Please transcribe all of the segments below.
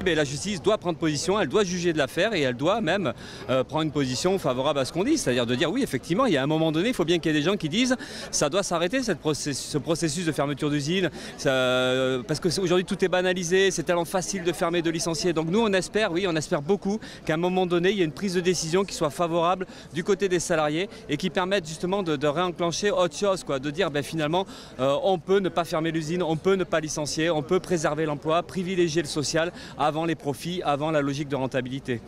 ben, la justice doit prendre position, elle doit juger de l'affaire et elle doit même prendre une position favorable à ce qu'on dit. C'est-à-dire de dire oui, effectivement, il y a un moment donné, il faut bien qu'il y ait des gens qui disent ça doit s'arrêter ce processus de fermeture d'usine, parce qu'aujourd'hui tout est banalisé, c'est tellement facile de fermer, de licencier. Donc nous on espère, oui, on espère beaucoup qu'à un moment donné, il y ait une prise de décision qui soit favorable du côté des salariés et qui permette justement de réenclencher autre chose, quoi, de dire ben, finalement on peut ne pas fermer l'usine, on peut ne pas licencier, on peut préserver l'emploi, privilégier le social avant les profits, avant la logique de rentabilité.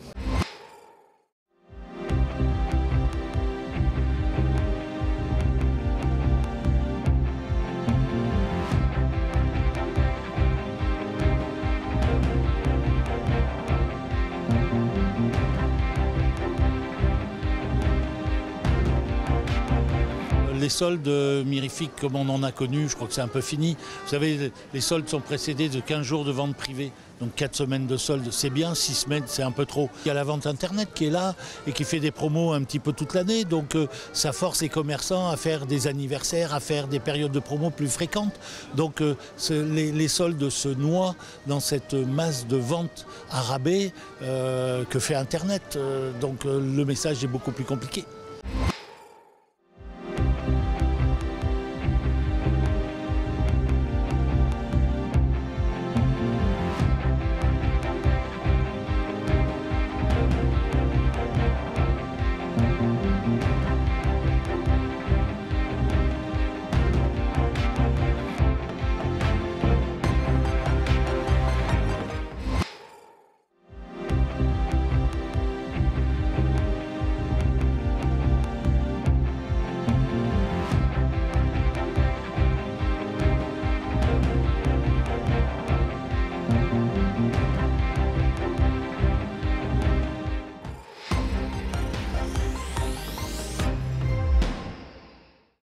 Les soldes mirifiques comme on en a connu, je crois que c'est un peu fini. Vous savez, les soldes sont précédés de 15 jours de vente privée. Donc 4 semaines de soldes, c'est bien, 6 semaines, c'est un peu trop. Il y a la vente Internet qui est là et qui fait des promos un petit peu toute l'année. Donc ça force les commerçants à faire des anniversaires, à faire des périodes de promos plus fréquentes. Donc les soldes se noient dans cette masse de ventes à rabais que fait Internet. Donc le message est beaucoup plus compliqué.